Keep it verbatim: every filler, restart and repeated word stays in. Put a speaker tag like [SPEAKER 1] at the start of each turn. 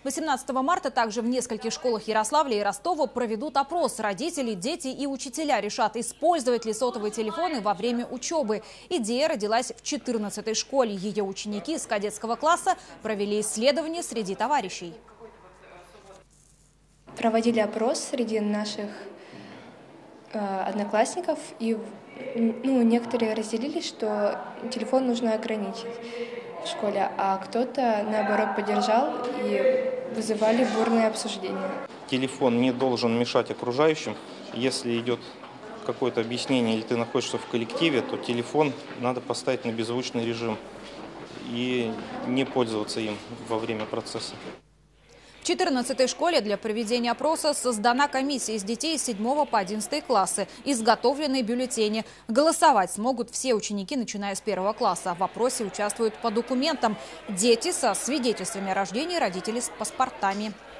[SPEAKER 1] восемнадцатого марта также в нескольких школах Ярославля и Ростова проведут опрос. Родители, дети и учителя решат, использовать ли сотовые телефоны во время учебы. Идея родилась в четырнадцатой школе. Ее ученики из кадетского класса провели исследование среди товарищей.
[SPEAKER 2] Проводили опрос среди наших э, одноклассников, и ну, некоторые разделились, что телефон нужно ограничить в школе, а кто-то, наоборот, поддержал и вызывали бурные обсуждения.
[SPEAKER 3] Телефон не должен мешать окружающим. Если идет какое-то объяснение или ты находишься в коллективе, то телефон надо поставить на беззвучный режим и не пользоваться им во время процесса.
[SPEAKER 1] В четырнадцатой школе для проведения опроса создана комиссия из детей с седьмого по одиннадцатый классы. Изготовлены бюллетени. Голосовать смогут все ученики, начиная с первого класса. В опросе участвуют по документам. Дети со свидетельствами о рождении, родители с паспортами.